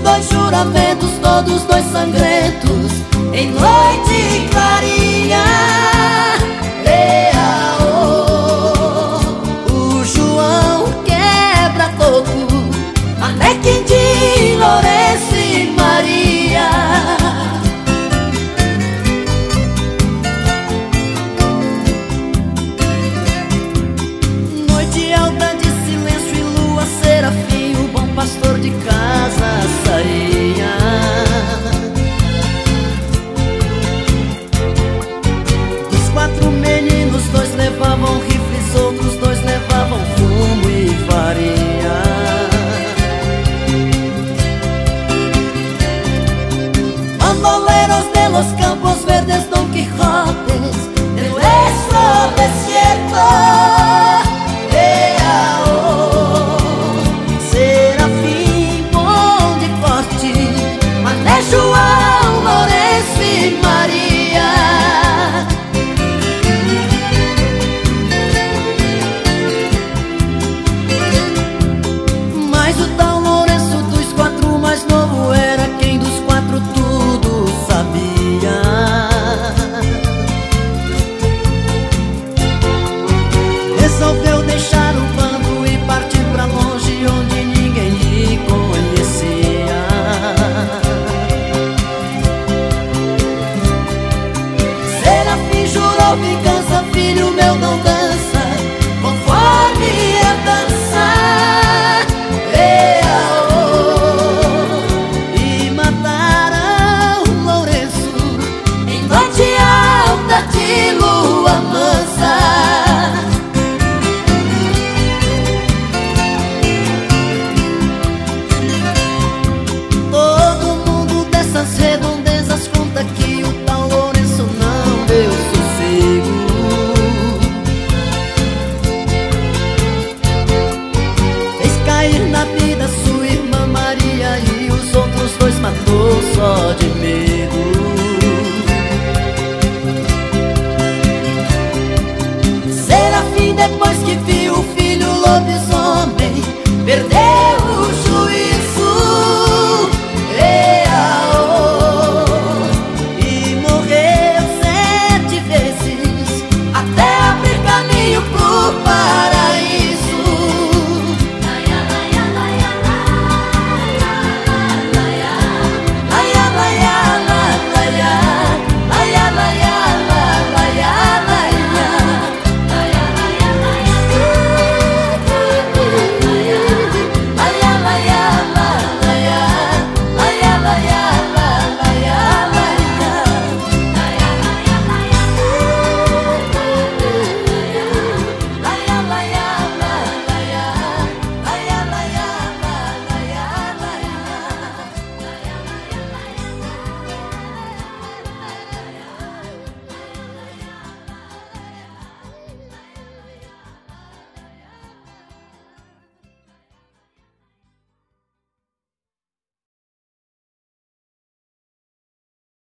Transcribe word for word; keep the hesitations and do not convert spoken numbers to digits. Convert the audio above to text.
dois juramentos, todos dois sangrentos, em noite clarinha. Ea, oh. O João quebra-coco, Manequim de Lourenço e Maria. Noite alta de silêncio e lua serafim, o bom pastor de casa saía. Dos quatro meninos, dois levavam rifles, outros dois levavam fumo e farinha. Bandoleros de los campos verdes, Don Quijotes de nuestro desierto. Ea, oh. Serafim, bom de corte, Mané, João, Lourenço e Maria. Mas o tal Lourenço dos quatro mais novo era quem dos quatro tudo sabia. Resolveu deixar o bando e partir pra longe, onde ninguém lhe conhecia. Serafim jurou vingança, filho meu, não dança conforme a dança. Ea, oh. E mataram Lourenço em noite alta de lua mansa. Todo mundo dessas redondezas conta que o tal Lourenço não deu sossego. Fez cair na vida sua irmã Maria, e os outros dois matou só de